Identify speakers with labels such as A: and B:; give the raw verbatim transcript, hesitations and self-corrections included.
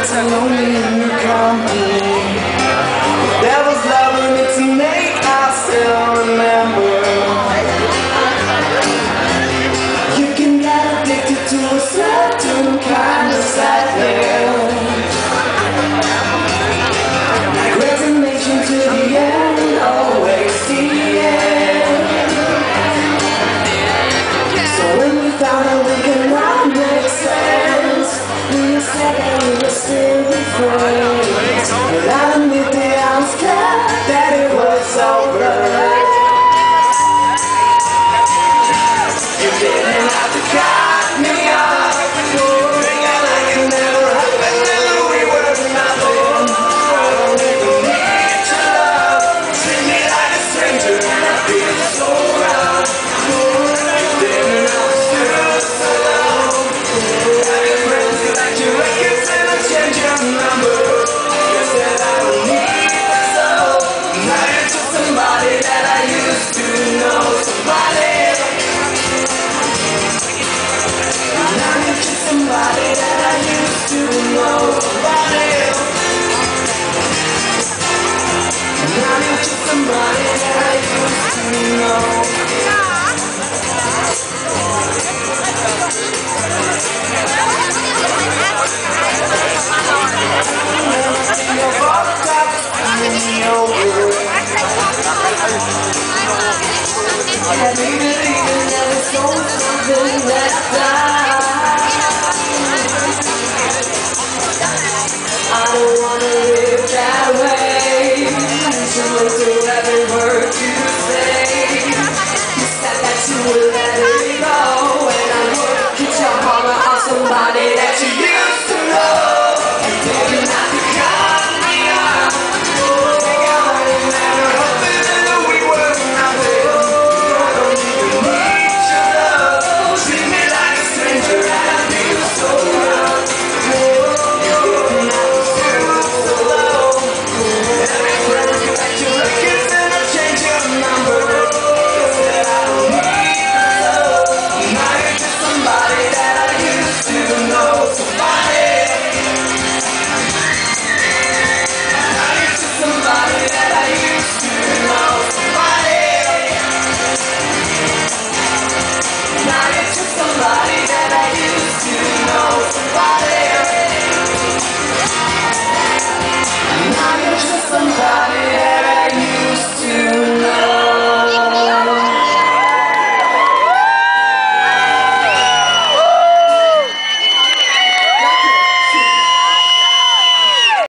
A: felt so lonely in your company. There was love in it to make I still remember. You can get addicted to a certain kind of sadness, like resignation to the end, always the end. So when we found out we could not make sense, we said that we were still friends. But I admit that I was glad that it was over. You didn't have to cut me off, thinking like it never happened and we were nothing. I don't even need your love, treat me like a stranger and I feel so wrong. You didn't have to feel so long. Have your friends who like your records and I change your number. You said I don't need this love. Now you're just somebody that I used to know. Somebody. Now you're just somebody that I used to know. Somebody. Now you're just somebody that I used to know. Your father stopped me over. I needed even never sold something that died. I don't wanna